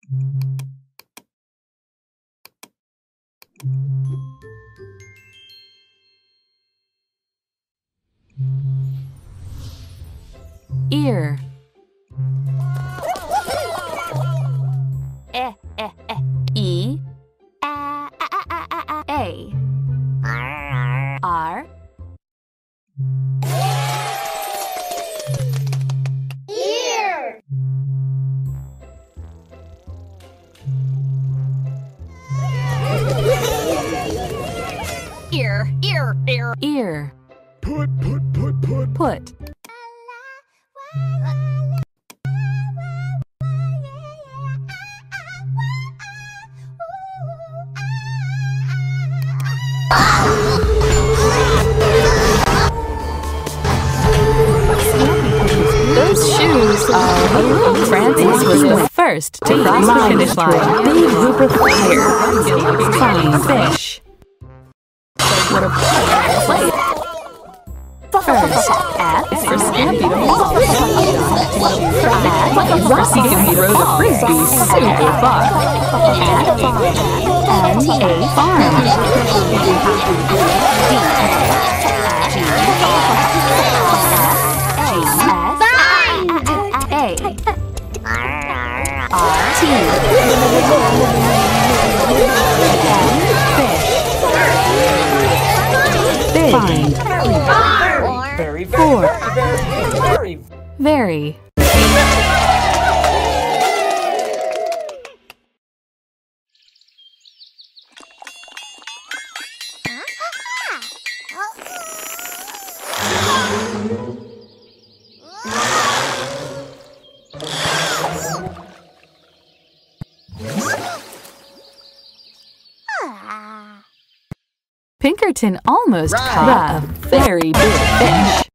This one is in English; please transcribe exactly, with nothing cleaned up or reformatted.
Ear. E, e, e. E. A, a, a, a, a, a. A. R. Ear. Ear, ear, ear. Ear. Put, put, put, put. Put. Those shoes are... Francis was the first to cross the finish line. Big group of fire. Fine fish. What a play. First, F is for Scampy to fall. F for he can throw the frisbee super far. F and A farm. Big. Fine. Very, very, Four. very, very. Very. Pinkerton almost caught a very big fish.